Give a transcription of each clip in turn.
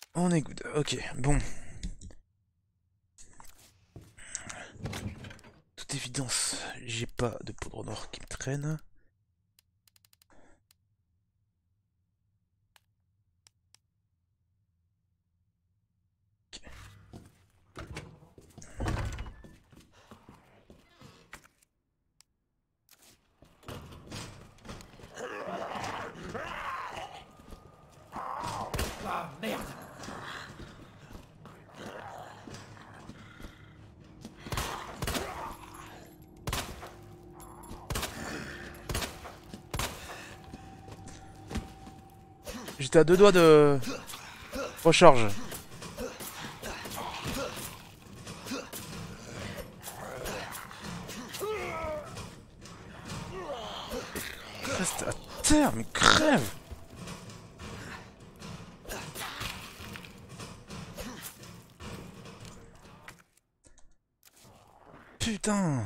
On est good. Ok, bon. Toute évidence, j'ai pas de poudre d'or qui me traîne. Ah merde! J'étais à deux doigts de recharge. Reste à terre, mais crève! Putain!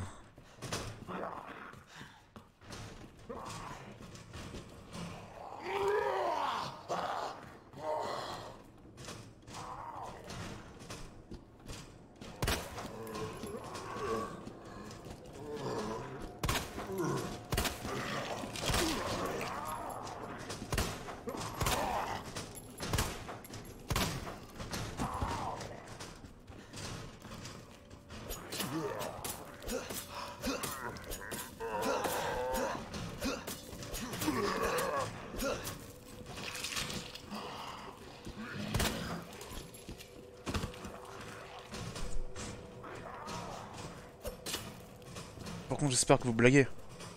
Par contre, j'espère que vous blaguez.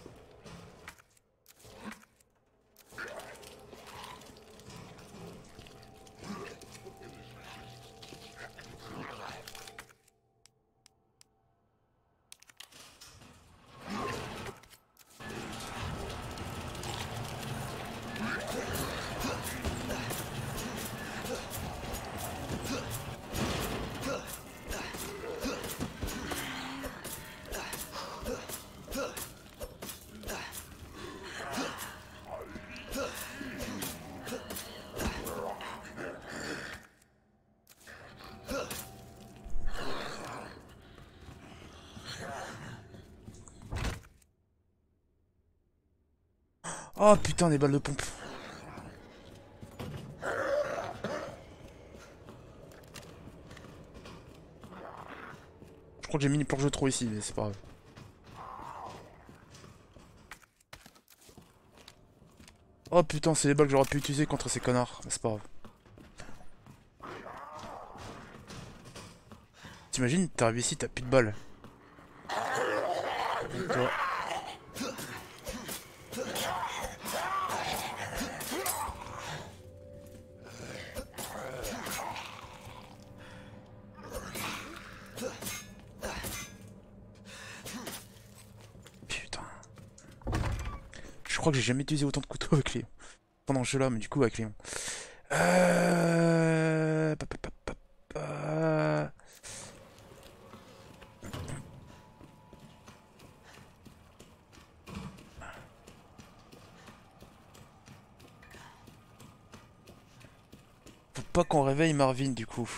Oh putain, des balles de pompe. Je crois que j'ai mis une planche de trop ici, mais c'est pas grave. Oh putain, c'est les balles que j'aurais pu utiliser contre ces connards. Mais c'est pas grave. T'imagines, t'arrives ici, t'as plus de balles. Et toi. Putain. Je crois que j'ai jamais utilisé autant de couteaux avec Léon. Pendant ce jeu-là, mais du coup avec Léon. Pa, pa, pa, pa, pa. Faut pas qu'on réveille Marvin du coup.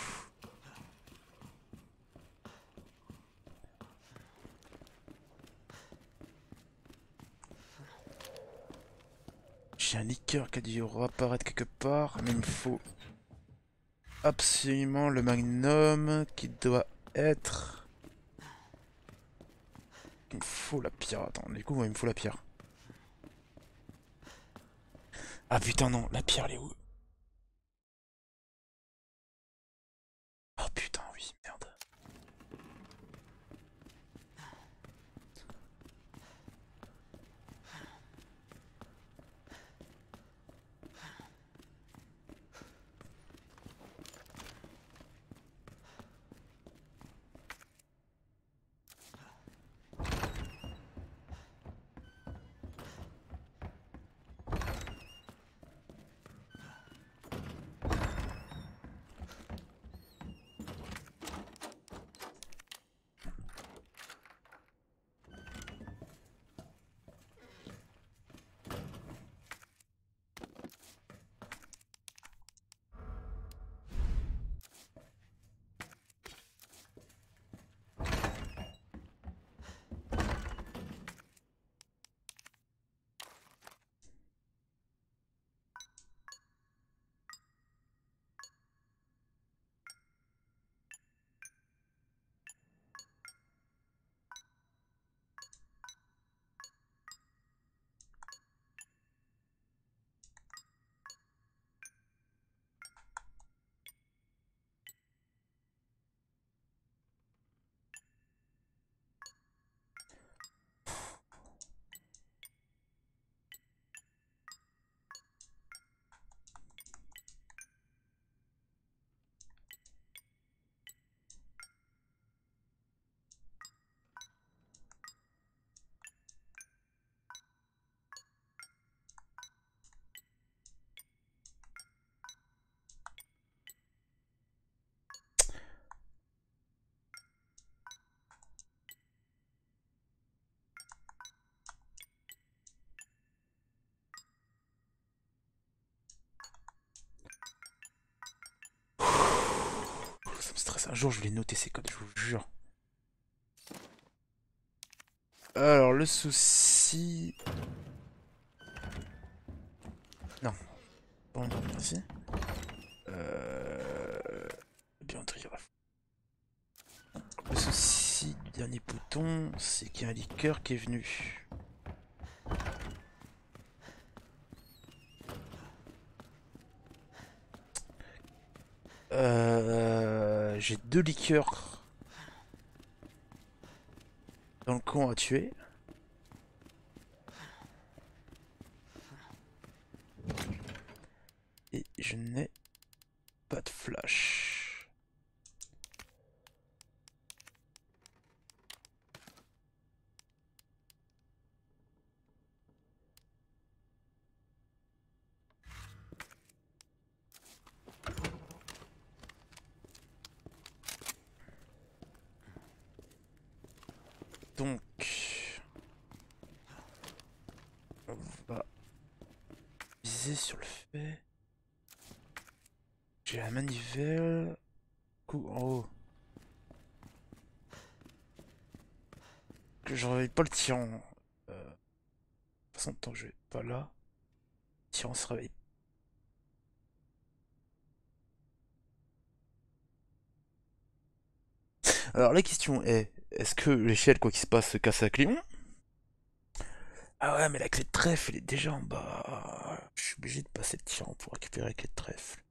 J'ai un liqueur qui a dû apparaître quelque part, mais il me faut absolument le magnum qui doit être... Il me faut la pierre. Attends, du coup, ouais, il me faut la pierre. Ah putain, non, la pierre, elle est où? Oh putain, oui, merde. Un jour, je vais noter ces codes, je vous jure. Alors, le souci... Non. Bon, merci. Bien, le souci du dernier bouton, c'est qu'il y a un liqueur qui est venu. J'ai 2 liqueurs dans le camp à tuer. Et je n'ai pas de flash. Donc, on va viser sur le fait. J'ai la manivelle. Coup en haut. Que je réveille pas le tyran. De toute façon, tant que je vais pas là, le tyran se réveille. Alors la question est, est-ce que l'échelle, quoi qu'il se passe, se casse à Cléon? Ah ouais, mais la clé de trèfle, elle est déjà en bas. Je suis obligé de passer le tyran pour récupérer la clé de trèfle.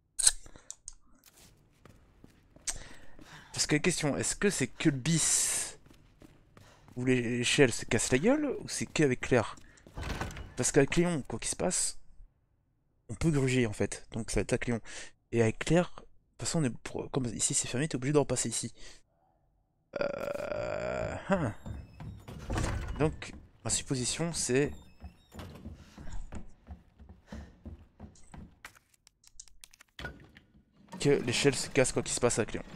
Parce que la question, est-ce que c'est que le bis où l'échelle se casse la gueule, ou c'est qu'avec Claire? Parce qu'avec Cléon, quoi qu'il se passe, on peut gruger en fait. Donc ça va être à Cléon. Et avec Claire, de toute façon, comme ici c'est fermé, t'es obligé de repasser ici. Hein. Donc, ma supposition, c'est... que l'échelle se casse quoi qu'il se passe avec Léon.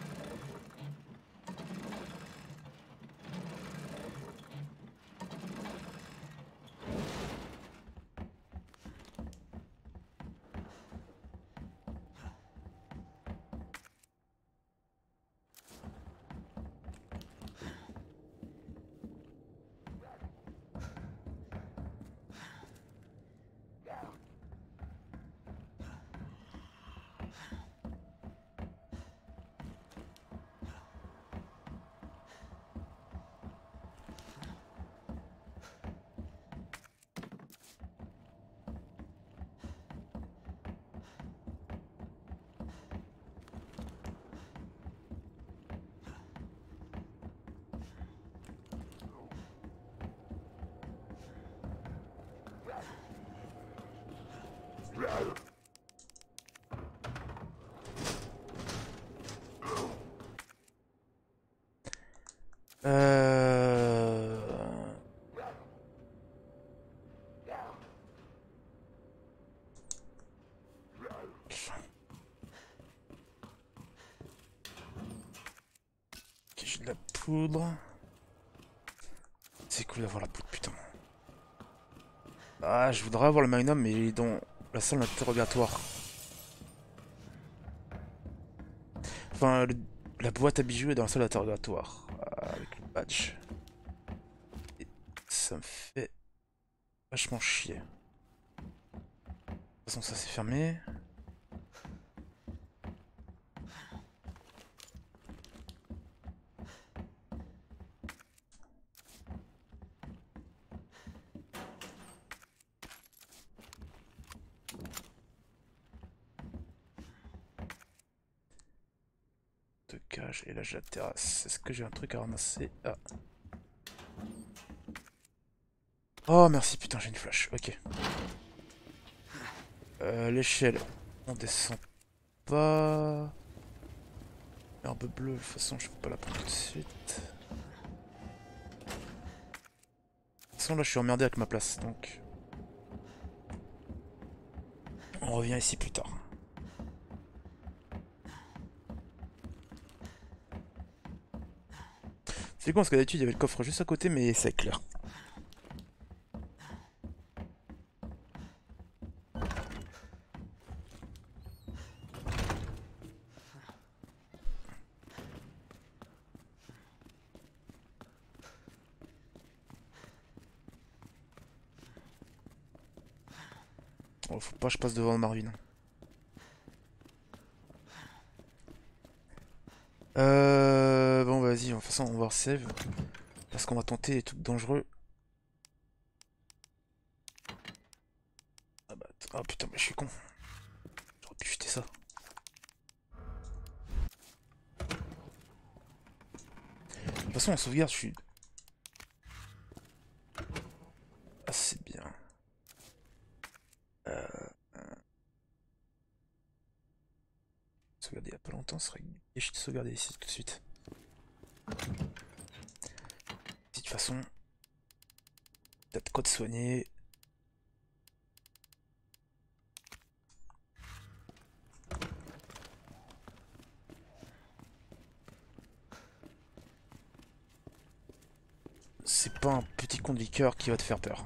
Euh... Ok, j'ai de la poudre. C'est cool d'avoir la poudre, putain. Ah, je voudrais avoir le magnum, mais il est dans la salle d'interrogatoire. Enfin, la boîte à bijoux est dans la salle d'interrogatoire. Avec le badge. Et ça me fait vachement chier. De toute façon, ça c'est fermé. De cage, et là j'ai la terrasse. Est-ce que j'ai un truc à ramasser? Ah. Oh merci, putain, j'ai une flash. Ok. L'échelle, on descend pas. Herbe bleue, de toute façon, je peux pas la prendre tout de suite. De toute façon, là, je suis emmerdé avec ma place, donc... On revient ici plus tard. C'est con, parce que d'habitude, il y avait le coffre juste à côté, mais c'est clair. Faut pas que je passe devant Marvin. Bon, vas-y, de toute façon, on va save. Parce qu'on va tenter les trucs dangereux. Ah bah, ah putain, mais je suis con. J'aurais pu jeter ça. De toute façon, en sauvegarde, je suis assez bien. Sauvegarder il y a pas longtemps, ce serait gâché de sauvegarder ici tout de suite. De toute façon, t'as de quoi te soigner. C'est pas un petit con de liqueur qui va te faire peur.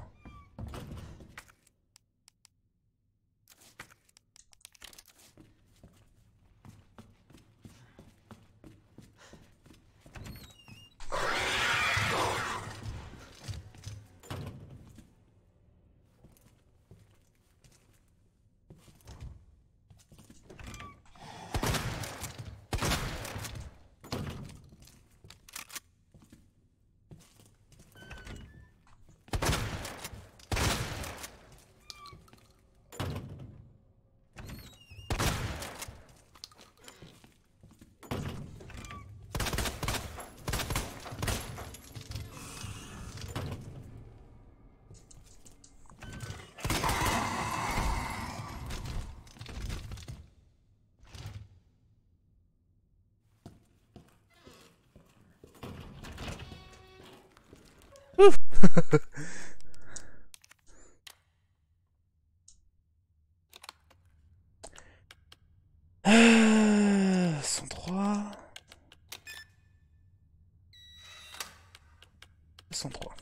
Ouf. 103. 103.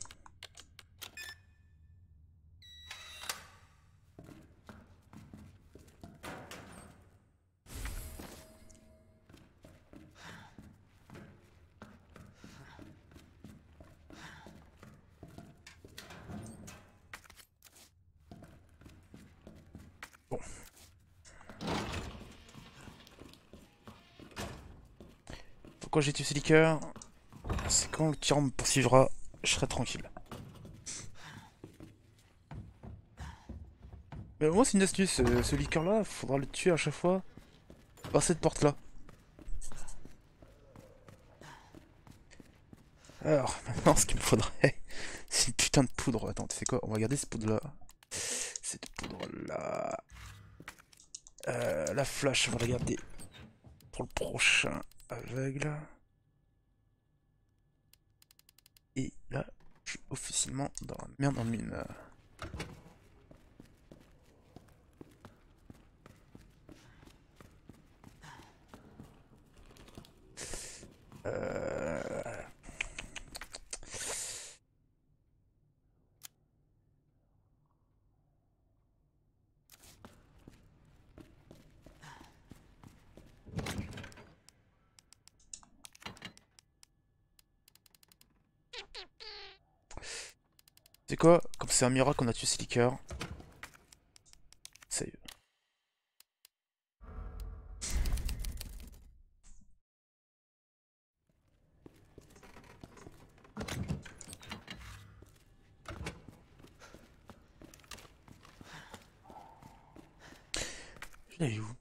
Bon. Pourquoi j'ai tué ce liqueur? C'est quand le tyran me poursuivra, je serai tranquille. Mais au moins c'est une astuce, ce liqueur là, faudra le tuer à chaque fois par cette porte là. Alors, maintenant ce qu'il me faudrait, c'est une putain de poudre. Attends, tu sais quoi? On va garder cette poudre là. Cette poudre là. La flash, on va la garder pour le prochain aveugle. Et là, je suis officiellement dans la merde en mine. Euh... C'est quoi? Comme c'est un miracle qu'on a tué ce liqueur. Save. Je l'ai où?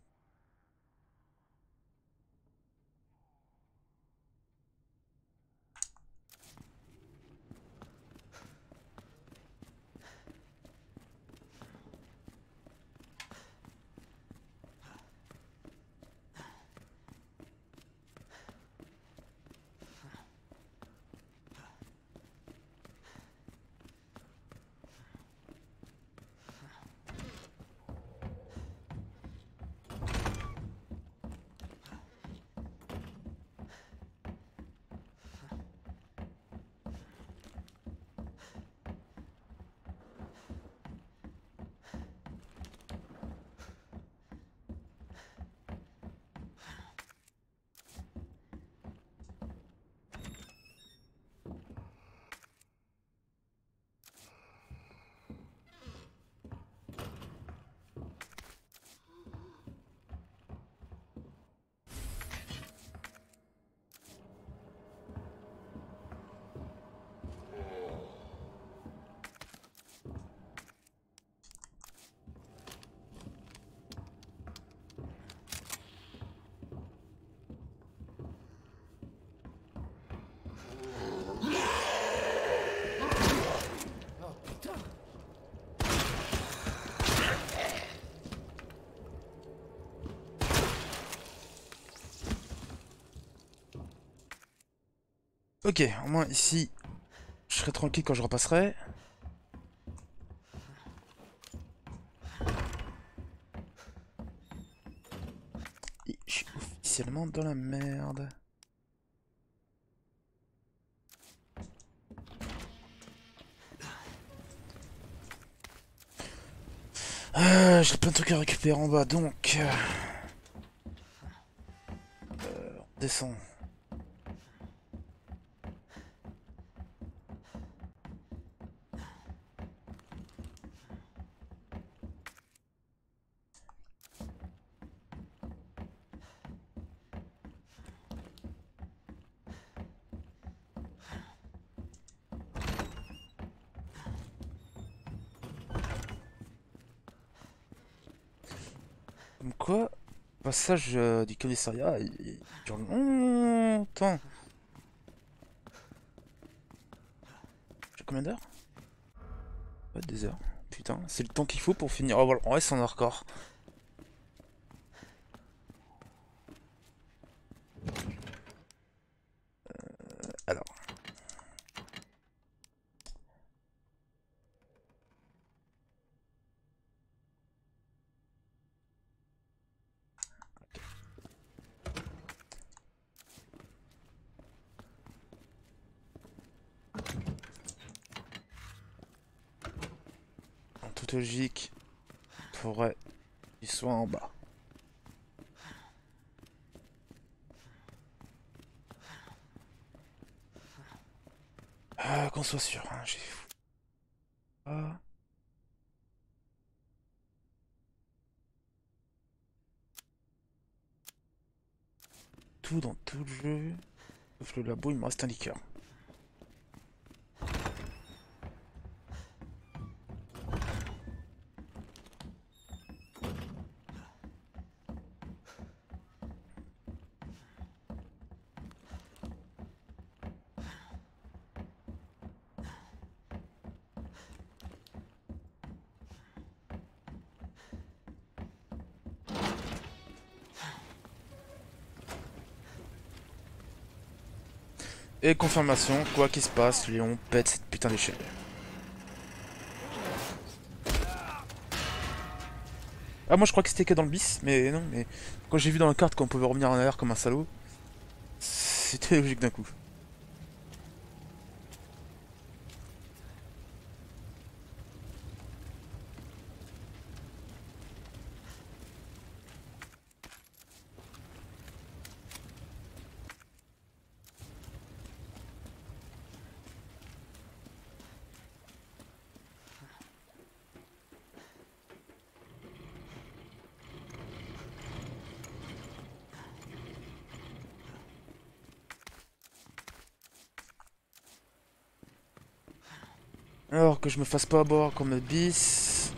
Ok, au moins ici, je serai tranquille quand je repasserai. Et je suis officiellement dans la merde. J'ai plein de trucs à récupérer en bas, donc... on descend. Comme quoi, le passage du commissariat, il dure longtemps. J'ai combien d'heures? Ouais, des heures. Putain, c'est le temps qu'il faut pour finir. Oh voilà, on reste en hardcore. Alors, en toute logique, il faudrait qu'il soit en bas. Qu'on soit sûr, hein, j'ai fou. Ah. Tout dans tout le jeu. Sauf le labo, il me reste un liqueur. Et confirmation, quoi qu'il se passe, Léon pète cette putain d'échelle. Ah, moi je crois que c'était que dans le bis, mais non, mais quand j'ai vu dans la carte qu'on pouvait revenir en arrière comme un salaud, c'était logique d'un coup. Alors que je me fasse pas avoir comme bis.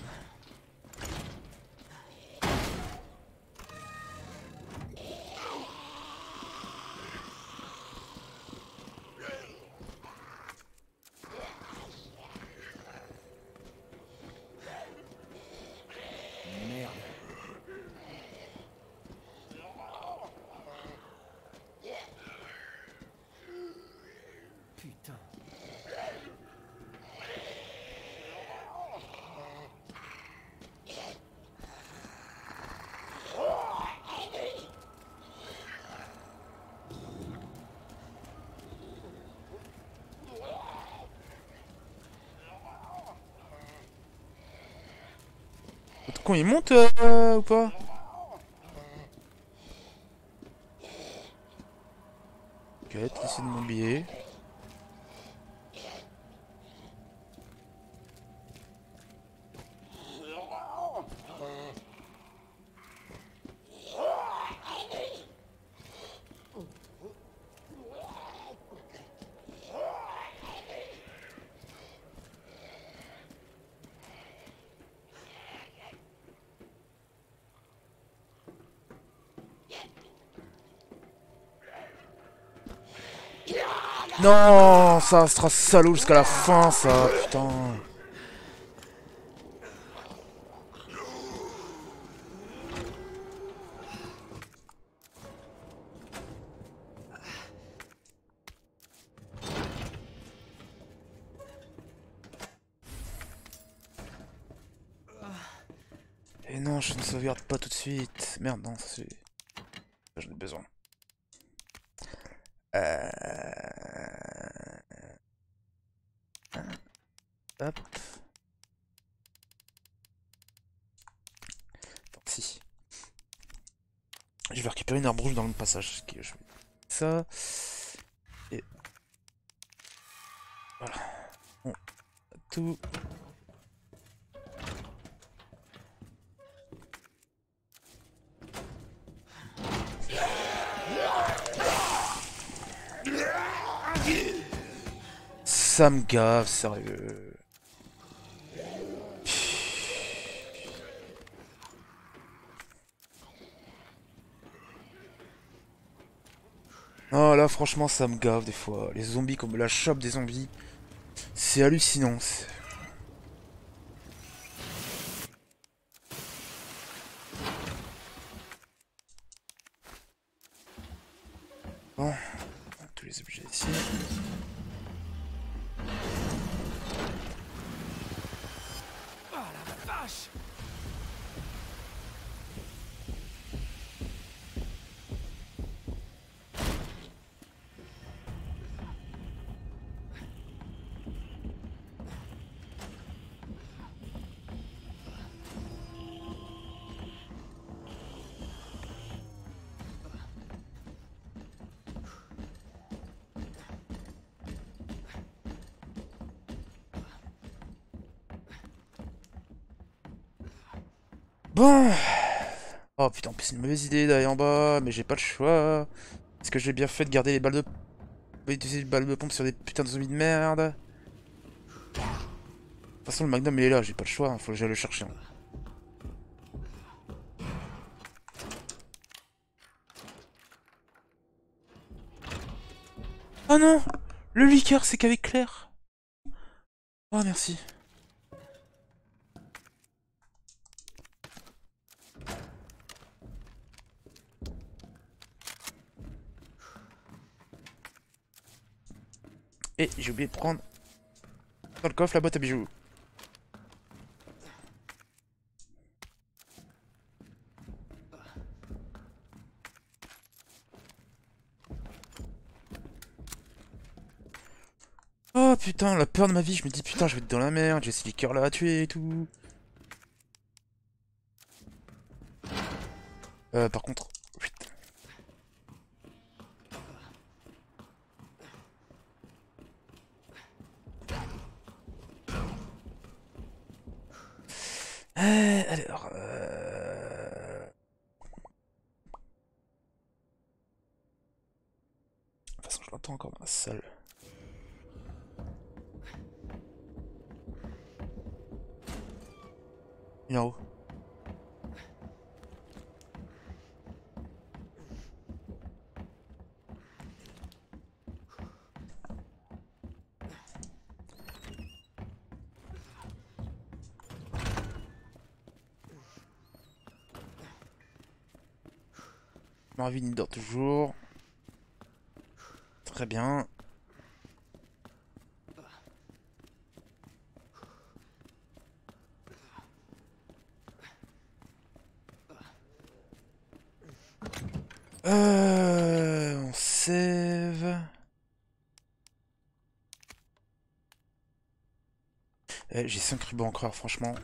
Putain. L'autre con il monte ou pas? Ok, laissez de mon billet. Non, ça sera salaud jusqu'à la fin, ça, putain. non, je ne sauvegarde pas tout de suite. Merde, non, ça c'est... J'en ai besoin. Hop. Attends, si. Je vais récupérer une herbe rouge dans le passage. Ok, je vais... Ça. Et... Voilà. Bon, tout... Ça me gave, sérieux. Oh là, franchement, ça me gave des fois. Les zombies, comme la chope des zombies, c'est hallucinant. Bon, tous les objets ici. Bon. Oh putain, en plus c'est une mauvaise idée d'aller en bas, mais j'ai pas le choix. Est-ce que j'ai bien fait de garder les balles de... utiliser les balles de pompe sur des putains de zombies de merde? De toute façon, le Magnum il est là, j'ai pas le choix, hein, faut que j'aille le chercher. Hein. Oh non! Le liqueur, c'est qu'avec Claire! Oh merci. Et j'ai oublié de prendre dans le coffre la boîte à bijoux. Oh putain, la peur de ma vie, je me dis putain, je vais être dans la merde, j'ai ces liqueurs là à tuer et tout. Par contre... Putain. Alors... De toute façon, je l'entends encore dans la salle. Il est en haut. Marvin il dort toujours. Très bien. On save. J'ai 5 rubans encore, franchement.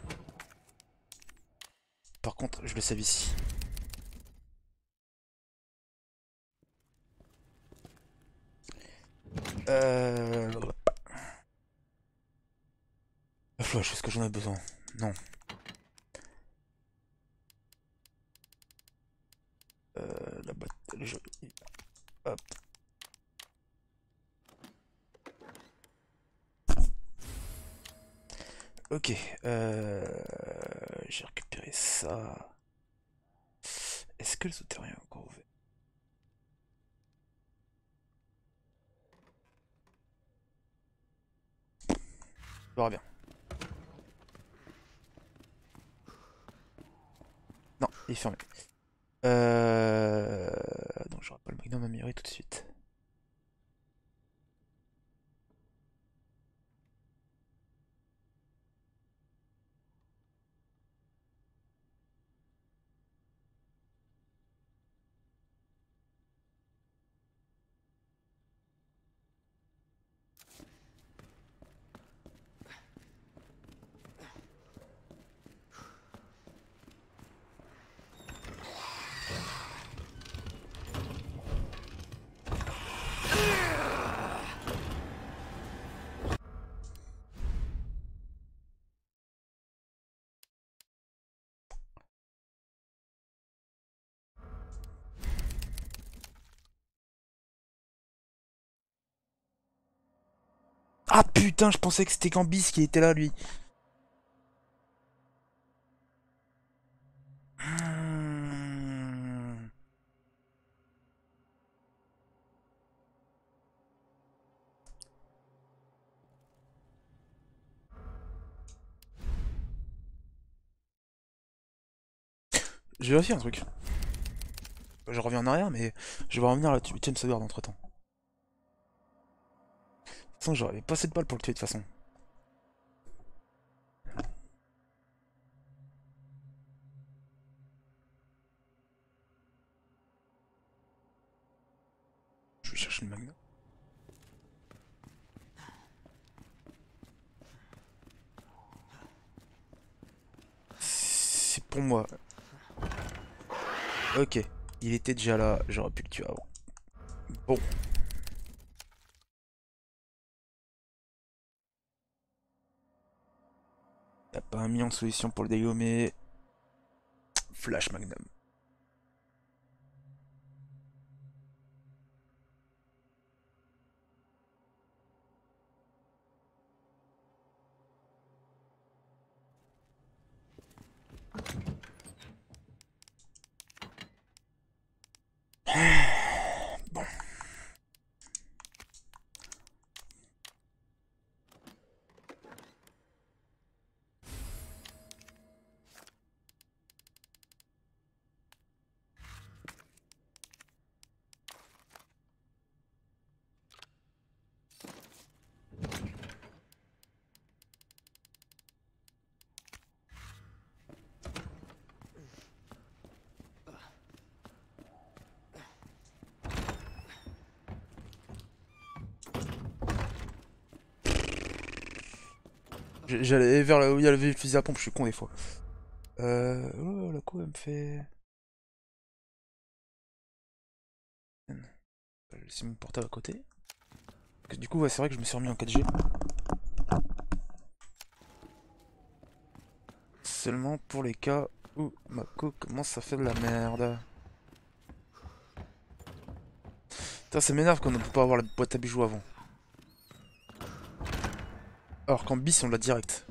Par contre, je le save ici. La flash, est-ce que j'en ai besoin? Non. La boîte, le jeu. Hop. Ok. J'ai récupéré ça. Est-ce que le souterrain est encore ouvert? On verra bien. Non, il est fermé. Donc j'aurai pas le magnum amélioré tout de suite. Ah putain, je pensais que c'était Gambis qui était là, lui. Hmm. Je vérifie un truc. Je reviens en arrière, mais je vais revenir à la 8ème sauvegarde entre temps. De toute façon, j'aurais pas assez de balles pour le tuer de toute façon. Je vais chercher le magnum. C'est pour moi. Ok. Il était déjà là, j'aurais pu le tuer avant. Bon. Y'a pas un million de solutions pour le dégommer. Flash Magnum. Bon. J'allais vers là où il y a le fusil à pompe, je suis con des fois. Oh, la co elle me fait. Je vais laisser mon portable à côté. Parce que du coup, ouais, c'est vrai que je me suis remis en 4G. Seulement pour les cas où ma co commence à faire de la merde. Putain, ça m'énerve qu'on ne peut pas avoir la boîte à bijoux avant. Alors qu'en bis, on l'a direct.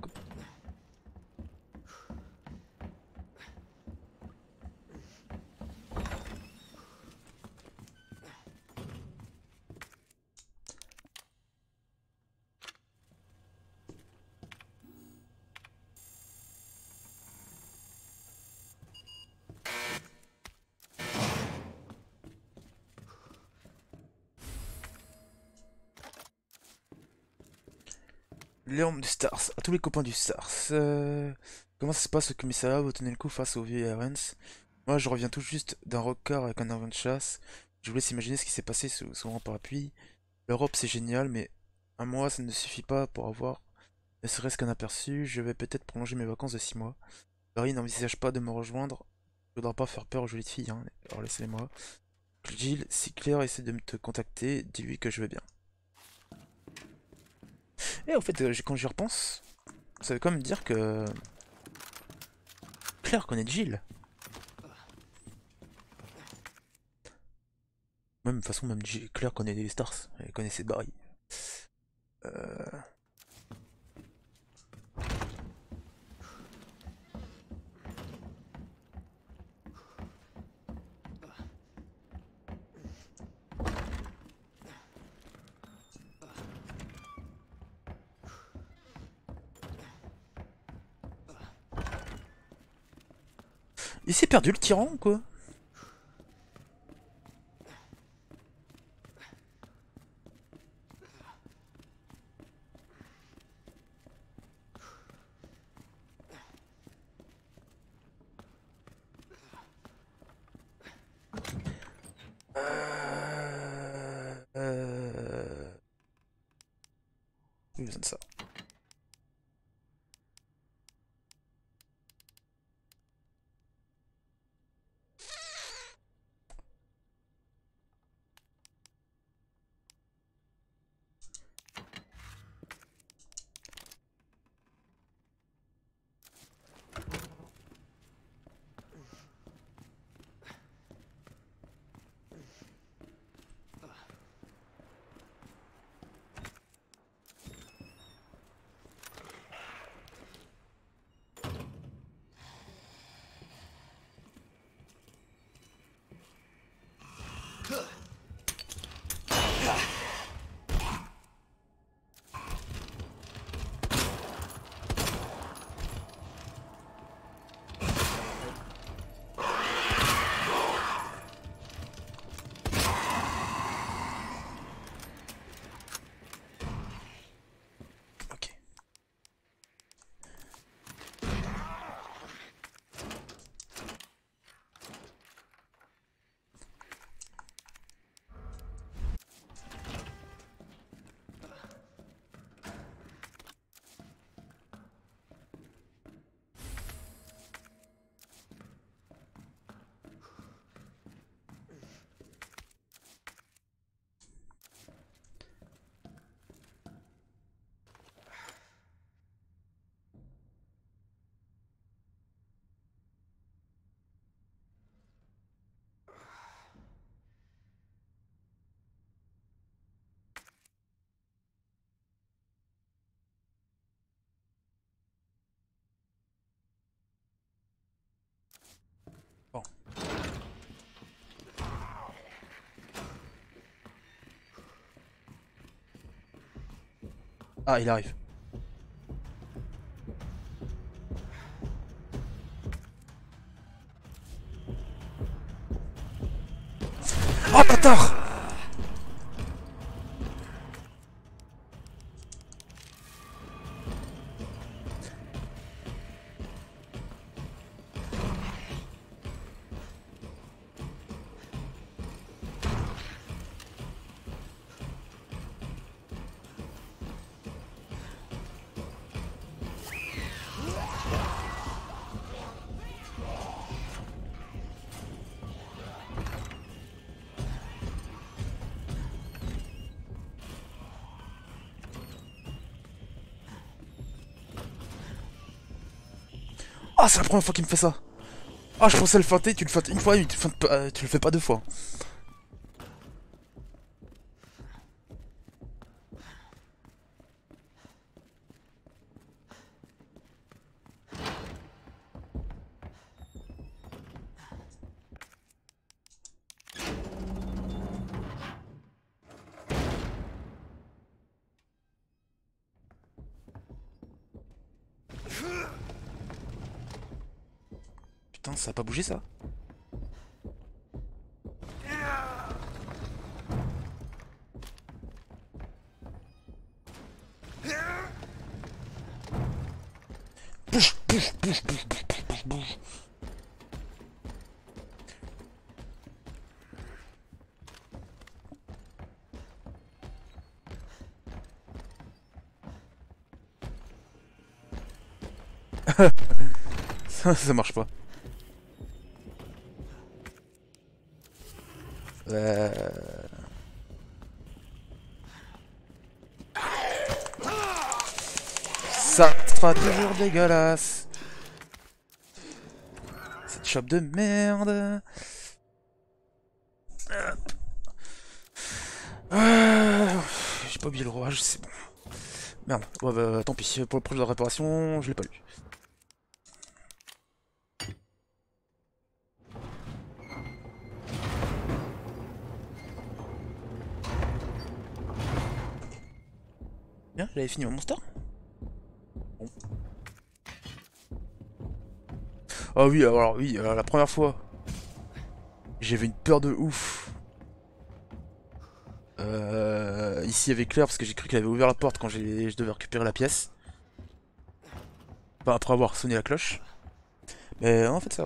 Léon du Stars, à tous les copains du Stars. Comment ça se passe au commissariat? Vous tenez le coup face au vieux Erens? Moi, je reviens tout juste d'un record avec un avion de chasse. Je vous laisse imaginer ce qui s'est passé sous mon parapluie. L'Europe, c'est génial, mais un mois, ça ne suffit pas pour avoir ne serait-ce qu'un aperçu. Je vais peut-être prolonger mes vacances de 6 mois. Paris n'envisage pas de me rejoindre. Je voudrais pas faire peur aux jolies filles, hein. Alors laissez-moi. Gilles, si Claire essaie de te contacter, dis-lui que je vais bien. Et au fait, quand j'y repense, ça veut quand même dire que Claire connaît Gilles. Même de toute façon, même Claire connaît les Stars. Elle connaissait Barry. Euh... Il s'est perdu le tyran ou quoi? J'ai besoin de ça. Ok. Bon. Ah, il arrive. Oh, bâtard! Ah, c'est la première fois qu'il me fait ça. Ah, je pensais le feinter, tu le feintes une fois, mais tu le fais pas deux fois. Putain, ça a pas bougé ça? Bouge, bouge, bouge, bouge, bouge, bouge, bouge. Ça marche pas. Ça sera toujours dégueulasse. Cette chope de merde. J'ai pas oublié le rouage, c'est bon. Merde, ouais, bah, tant pis, pour le projet de réparation, je l'ai pas lu. Bien, j'avais fini mon monster. Bon. Ah oui, alors oui, la première fois, j'avais une peur de ouf. Ici avec Claire, parce que j'ai cru qu'elle avait ouvert la porte quand je devais récupérer la pièce. Enfin, après avoir sonné la cloche. Mais en fait, ça va.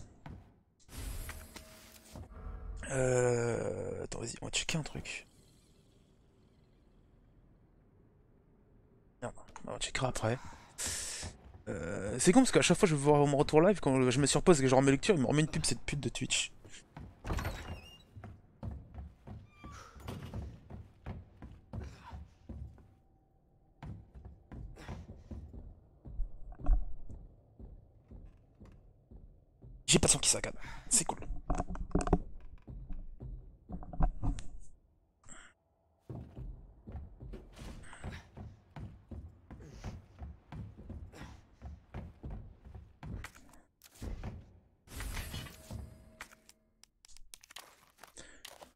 Attends, vas-y, on va checker un truc. Merde, on checkera après. C'est con parce qu'à chaque fois je vais voir mon retour live, quand je me surpose et que je remets lecture, il me remet une pub, cette pute de Twitch. J'ai pas de son qui saccade. C'est cool.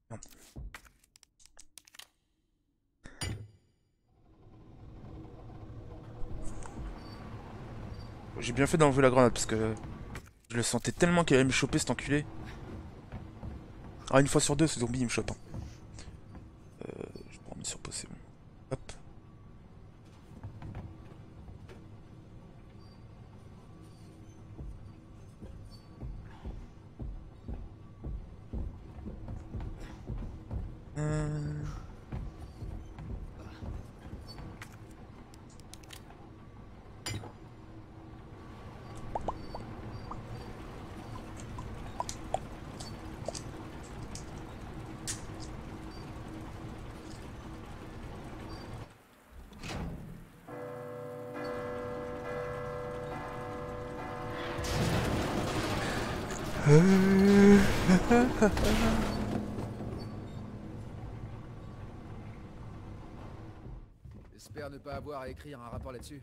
Merde. J'ai bien fait d'enlever la grenade parce que je le sentais tellement qu'il allait me choper cet enculé. Ah, une fois sur deux, ce zombie il me chope. Hein. Je peux remettre sur pause, c'est bon. Hop. Euh... J'espère ne pas avoir à écrire un rapport là-dessus.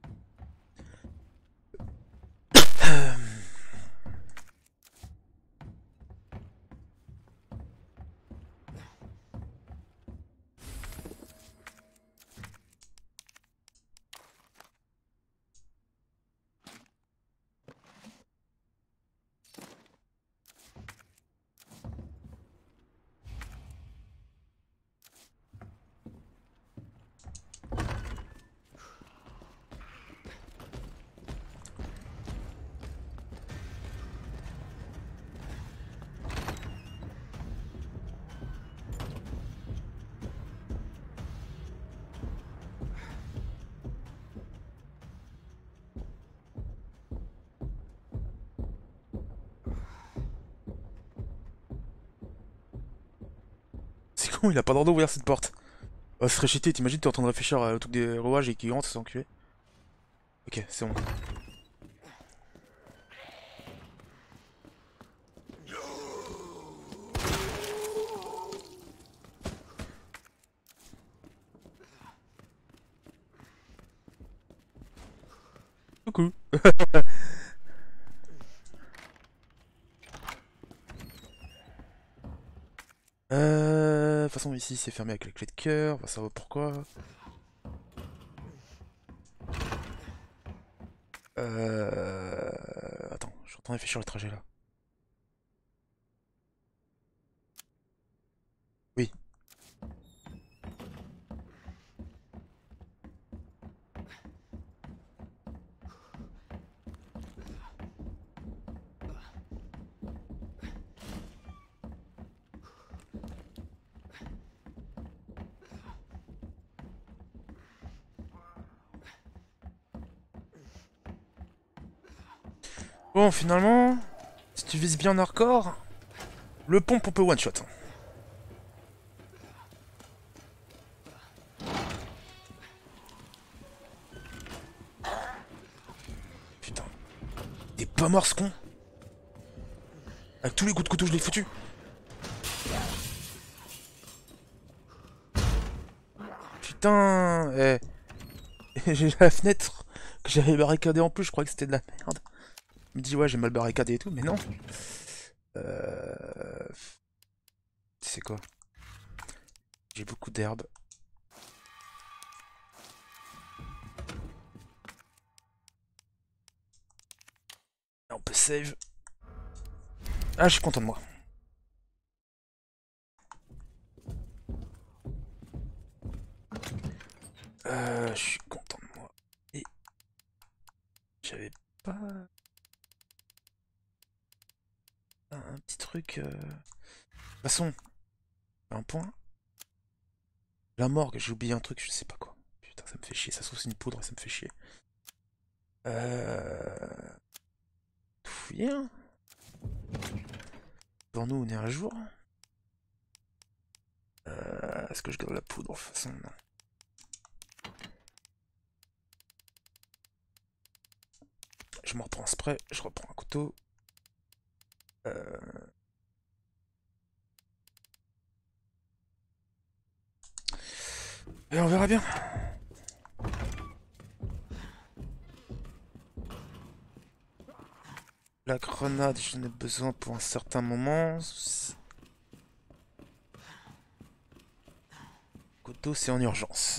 C'est con, il a pas d'ordre d'ouvrir cette porte. Oh, ce serait cheaté, t'imagines, t'es en train de réfléchir au truc des rouages et qui rentre, c'est enculé. Ok, c'est bon. Coucou. De toute façon, ici c'est fermé avec la clé de cœur, on va savoir pourquoi. Attends, je suis en train de réfléchir le trajet là. Oui. Bon, finalement, si tu vises bien hardcore, le pompe on peut one shot. Putain, t'es pas mort ce con. Avec tous les coups de couteau je l'ai foutu. Putain, j'ai la fenêtre que j'avais barricadée en plus, je croyais que c'était de la merde. Je me dis ouais j'ai mal barricadé et tout, mais non. C'est quoi? J'ai beaucoup d'herbes. On peut save. Ah, je suis content de moi. Je suis content de moi. Et j'avais pas un petit truc. De toute façon, un point. La morgue, j'ai oublié un truc, je sais pas quoi. Putain, ça me fait chier. Ça se trouve c'est une poudre et ça me fait chier. Fouiller. Hein. Pour nous, on est un jour. Est-ce que je garde la poudre? De toute façon, non. Je me reprends un spray, je reprends un couteau. Et on verra bien. La grenade, j'en ai besoin pour un certain moment. Koto, c'est en urgence.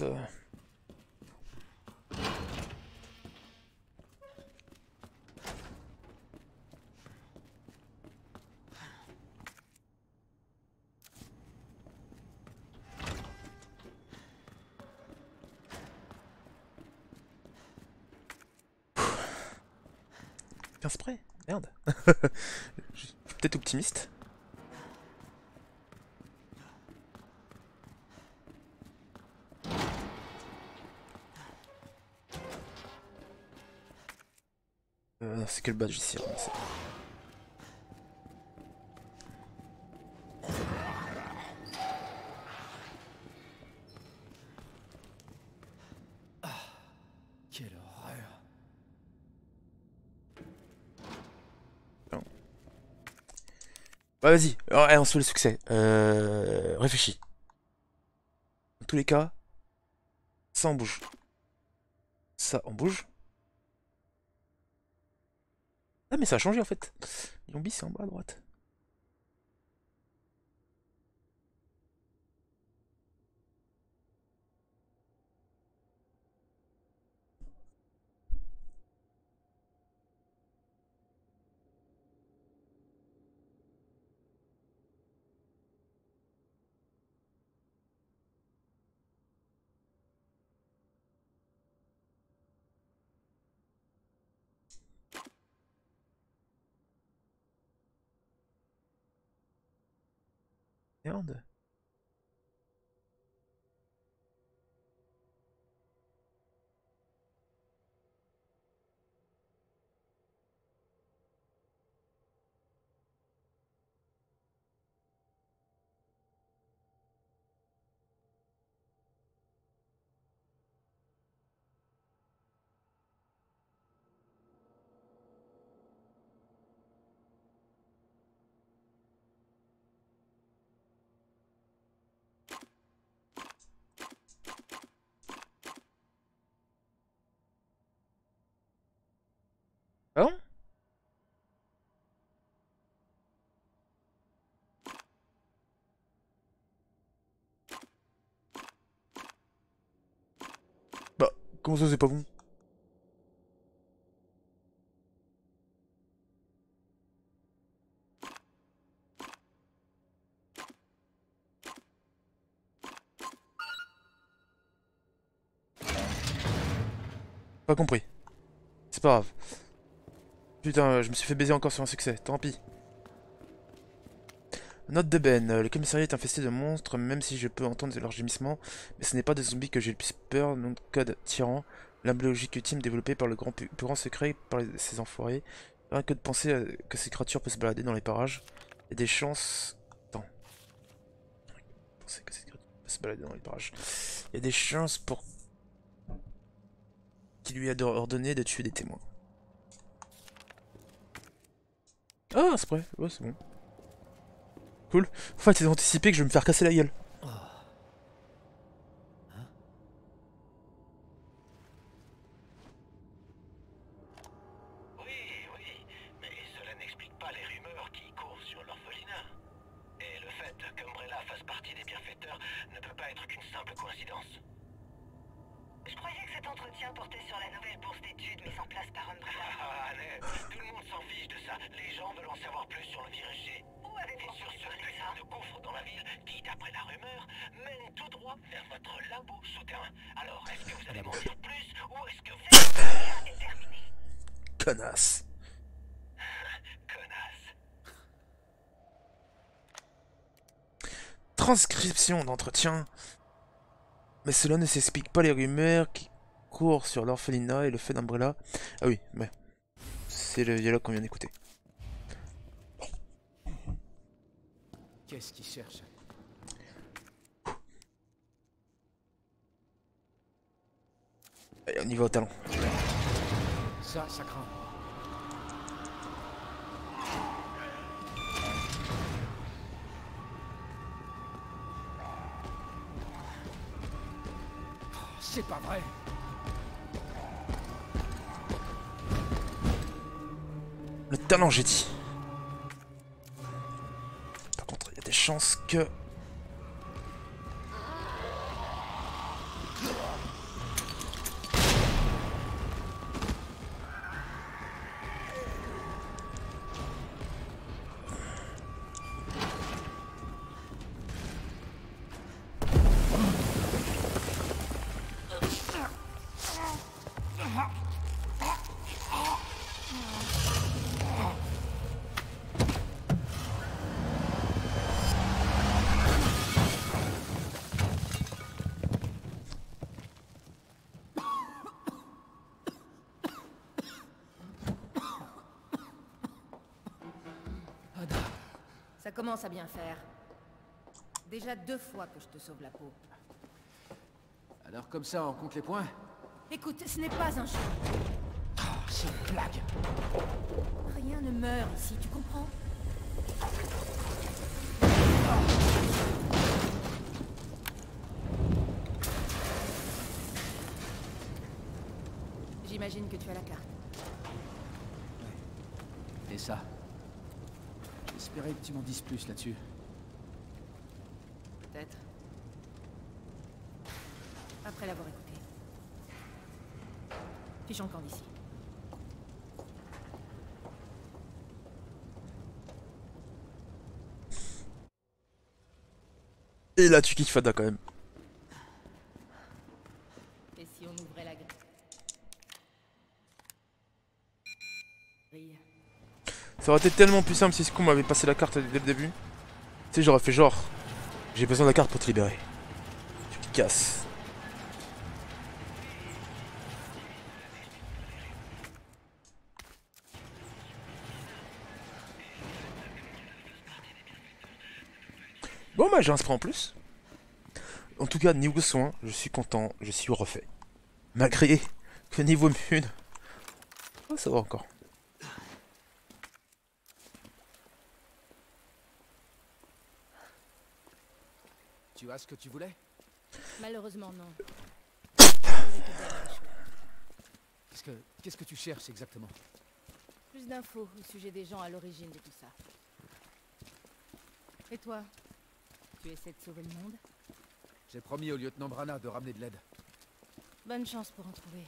Un spray. Merde. Je suis peut-être optimiste. C'est quel badge ici? Quelle horreur. Ouais, vas-y, ouais, on se fait le succès. Réfléchis. Dans tous les cas, ça on bouge. Ça on bouge. Ah mais ça a changé en fait. Yombi c'est en bas à droite. Merde. Ah bon? Bah, comment ça c'est pas bon? Pas compris. C'est pas grave. Putain, je me suis fait baiser encore sur un succès, tant pis. Note de Ben, le commissariat est infesté de monstres, même si je peux entendre leurs gémissements, mais ce n'est pas des zombies que j'ai le plus peur, nom de code tyran, l'arme biologique ultime développée par le plus grand secret par ces enfoirés. Rien que de penser que ces créatures peuvent se balader dans les parages, il y a des chances... Attends. Penser que ces créatures peuvent se balader dans les parages. Il y a des chances pour... qu'il lui a ordonné de tuer des témoins. Ah, c'est vrai, ouais, c'est bon. Cool. En fait, ils ont anticipé que je vais me faire casser la gueule. Oui, oui, mais cela n'explique pas les rumeurs qui courent sur l'orphelinat. Et le fait qu'Umbrella fasse partie des bienfaiteurs ne peut pas être qu'une simple coïncidence. Je croyais que cet entretien portait sur la nouvelle bourse d'études mise en place par Umbrella. Ah, Annette, tout le monde s'en fiche de ça. Les gens veulent en savoir plus sur le virus G. Où avez-vous Et sur entendu ce parler de ça? putain de gouffre dans la ville qui, d'après la rumeur, mène tout droit vers votre labo souterrain. Alors, est-ce que vous allez m'en dire plus ou est-ce que vous... Rien est terminé. Connasse. Connasse. Transcription d'entretien. Mais cela ne s'explique pas les rumeurs qui courent sur l'orphelinat et le fait d'Umbrella. Ah oui, ouais. C'est le dialogue qu'on vient d'écouter. Qu'est-ce qu'il cherche? Allez, on y va au talon. Ça craint. C'est pas vrai. Le talent, j'ai dit. Par contre, il y a des chances que... commence à bien faire. Déjà 2 fois que je te sauve la peau. Alors comme ça, on compte les points? Écoute, ce n'est pas un jeu. Oh, c'est une blague. Rien ne meurt ici, tu comprends? J'imagine que tu as la carte. Et ça? J'espérais que tu m'en dises plus là-dessus. Peut-être. Après l'avoir écouté. Fichons le camp d'ici. Et là, tu kiffes Fada quand même. Et si on ouvrait la grille? Ça aurait été tellement plus simple si ce con m'avait passé la carte dès le début. Tu sais, j'aurais fait genre, j'ai besoin de la carte pour te libérer. Tu te casses. Bon bah j'ai un spray en plus. En tout cas, niveau soin, je suis content, je suis refait. Malgré que niveau mune, oh, ça va encore. Tu as ce que tu voulais? Malheureusement, non. Qu'est-ce que tu cherches exactement? Plus d'infos au sujet des gens à l'origine de tout ça. Et toi? Tu essaies de sauver le monde? J'ai promis au lieutenant Brana de ramener de l'aide. Bonne chance pour en trouver.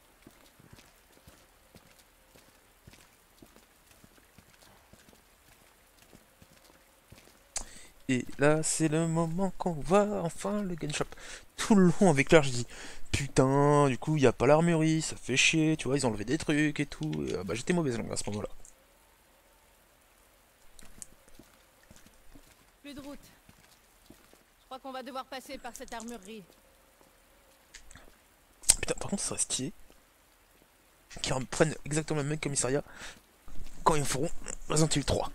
Et là, c'est le moment qu'on voit enfin le gun shop. Tout le long avec l'air, je dis putain, du coup, il n'y a pas l'armurerie, ça fait chier, tu vois, ils ont enlevé des trucs et tout. Et, bah, j'étais mauvaise langue à ce moment-là. Plus de route. Je crois qu'on va devoir passer par cette armurerie. Putain, par contre, ça serait stylé qu'ils reprennent exactement le même commissariat quand ils feront Resident Evil 3.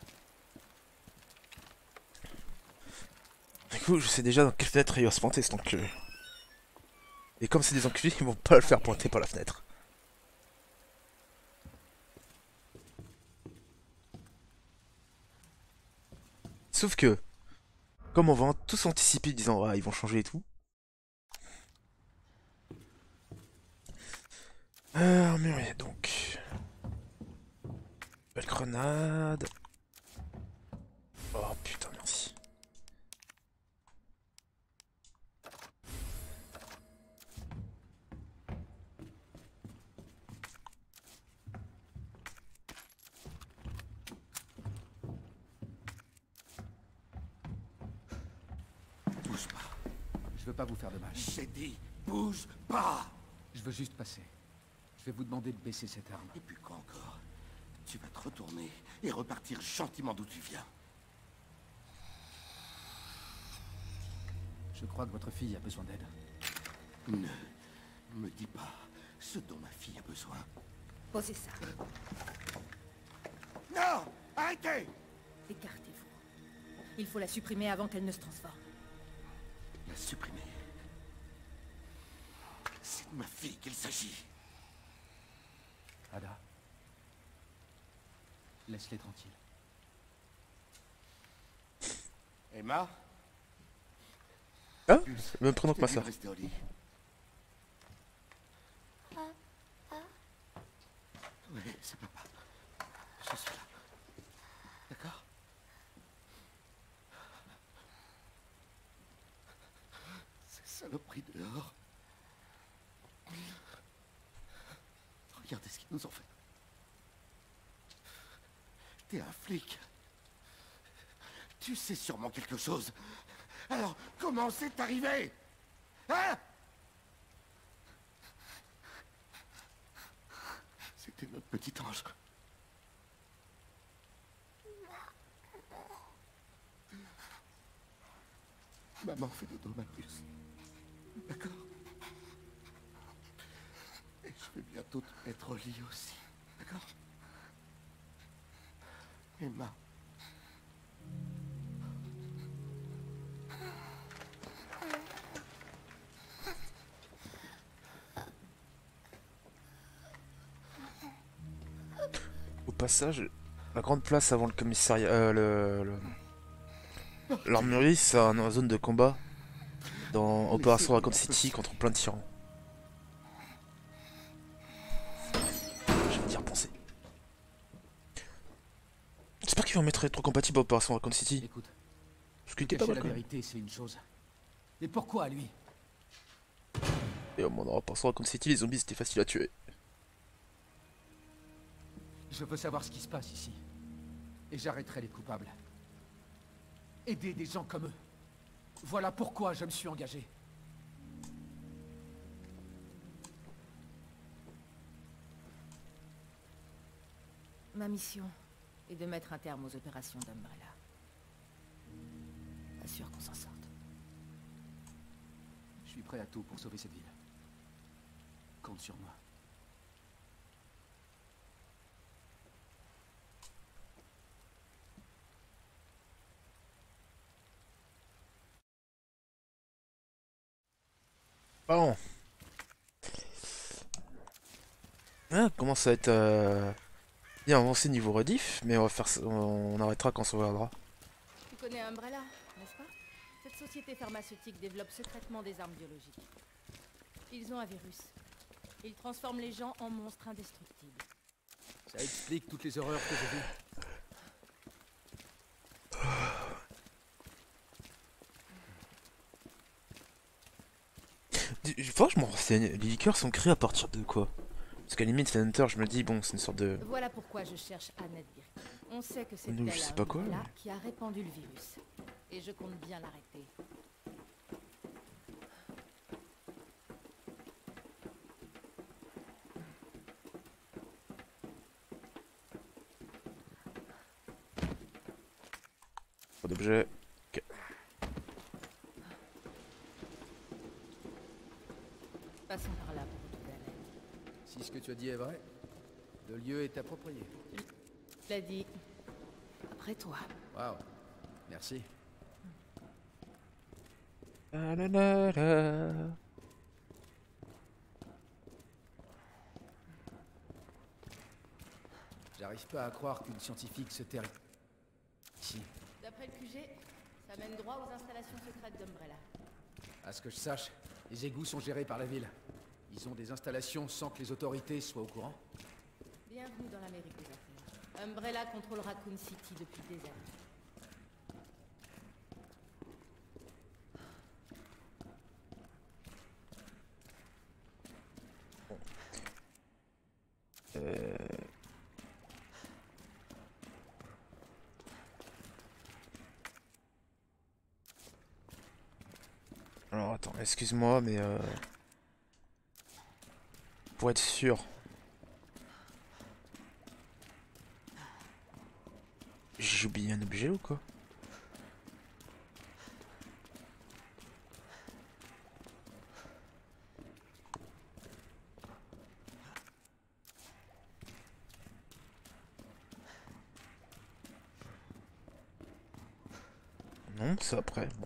Du coup, je sais déjà dans quelle fenêtre il va se pointer cet enculé. Et comme c'est des enculés, ils vont pas le faire pointer par la fenêtre. Sauf que, comme on va tous anticiper disant ah ils vont changer et tout. Armurier donc. Belle grenade. Oh putain merci. Bouge pas. Je veux pas vous faire de mal. J'ai dit, bouge pas! Je veux juste passer. Je vais vous demander de baisser cette arme. Et puis quoi encore? Tu vas te retourner et repartir gentiment d'où tu viens. Je crois que votre fille a besoin d'aide. Ne me dis pas ce dont ma fille a besoin. Posez ça. Non! Arrêtez! Écartez-vous. Il faut la supprimer avant qu'elle ne se transforme. La supprimer. C'est de ma fille qu'il s'agit. Ada. Laisse-les tranquilles. Emma? Ah, c'est le même prénom que ma Je t'ai dit soeur. de rester au lit. Oui, c'est papa. Je suis là. D'accord? Ces saloperies dehors. Regardez ce qu'ils nous ont fait. T'es un flic. Tu sais sûrement quelque chose. Alors, comment c'est arrivé? Hein? C'était notre petit ange. Maman fait dodo, ma puce. D'accord? Et je vais bientôt te mettre au lit aussi. D'accord? Emma. passage, la grande place avant le commissariat, l'armurerie, c'est une zone de combat dans Opération Raccoon City contre plein de tyrans. J'aime d'y repenser. J'espère qu'ils vont mettre rétro-compatible à Opération Raccoon City. Écoute, Parce qu'il était pas cacher mal la quand même. vérité, c'est une chose. Mais pourquoi lui? Et au moins dans Opération Raccoon City, les zombies c'était facile à tuer. Je veux savoir ce qui se passe ici. Et j'arrêterai les coupables. Aider des gens comme eux. Voilà pourquoi je me suis engagé. Ma mission est de mettre un terme aux opérations d'Umbrella. Pas sûr qu'on s'en sorte. Je suis prêt à tout pour sauver cette ville. Compte sur moi. Bon. Ah, commence à être bien avancé niveau rediff, mais on va faire, on arrêtera quand ça reviendra. Tu connais Umbrella, n'est-ce pas? Cette société pharmaceutique développe secrètement des armes biologiques. Ils ont un virus. Ils transforment les gens en monstres indestructibles. Ça explique toutes les horreurs que j'ai vues. Faut que je m'en renseigne. Les liqueurs sont créés à partir de quoi? Parce qu'à la limite, Hunter, je me dis, bon, c'est une sorte de... Voilà pourquoi je cherche Annette Birkin. On sait que c'est Nous, je elle, sais pas quoi, Umbrella, mais- qui a répandu le virus. Et je compte bien l'arrêter. Pas d'objet. Ok. Passons par là pour retrouver Annette. Si ce que tu as dit est vrai, le lieu est approprié. Je l'ai dit. Après toi. Waouh. Merci. La la la la. J'arrive pas à croire qu'une scientifique se terre ici. D'après le QG, ça mène droit aux installations secrètes d'Umbrella. À ce que je sache, les égouts sont gérés par la ville. Ils ont des installations sans que les autorités soient au courant. Bienvenue dans l'Amérique des affaires. Umbrella contrôle Raccoon City depuis des années. Alors attends, excuse-moi, mais pour être sûr. J'ai oublié un objet ou quoi? Non, c'est après. Bon.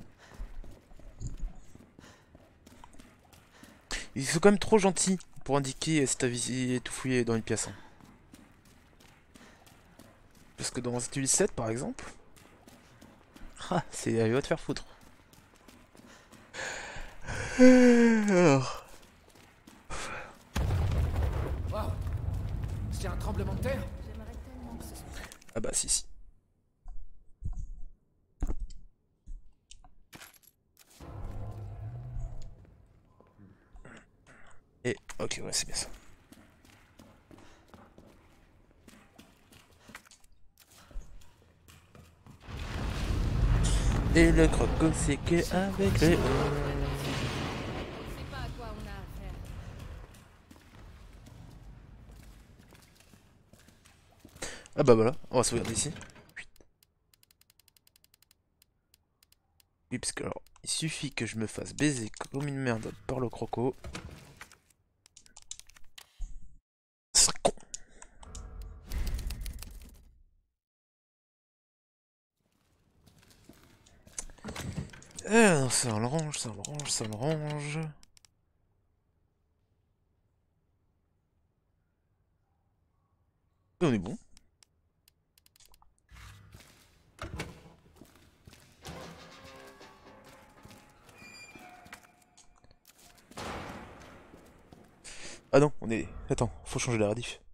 Ils sont quand même trop gentils pour indiquer si t'as visité tout fouillé dans une pièce. Hein. Parce que dans Resident Evil 7 par exemple, ah, c'est il va te faire foutre. Alors, Waouh. C'est un tremblement de terre? J'aimerais tellement que ce soit... ah bah si si. Et ok ouais c'est bien ça. Et le croco c'est que avec les... On sait pas à quoi on a affaire. Ah bah voilà, on va se regarder ici. Oui parce que alors, il suffit que je me fasse baiser comme une merde par le croco. C'est con. Non, ça le range, ça le range, ça le range. Et on est bon. Ah non, on est... Attends, faut changer la rediff.